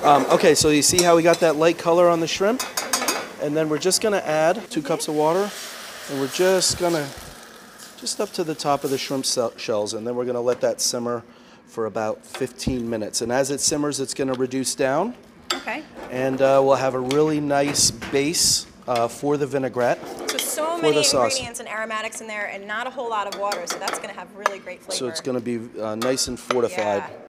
Okay, so you see how we got that light color on the shrimp? And then we're just gonna add 2 cups of water, and we're just gonna, just up to the top of the shrimp shells, and then we're gonna let that simmer for about 15 minutes. And as it simmers, it's gonna reduce down. Okay. And we'll have a really nice base for the vinaigrette. So many ingredients and aromatics in there and not a whole lot of water, so that's going to have really great flavor. So it's going to be nice and fortified. Yeah.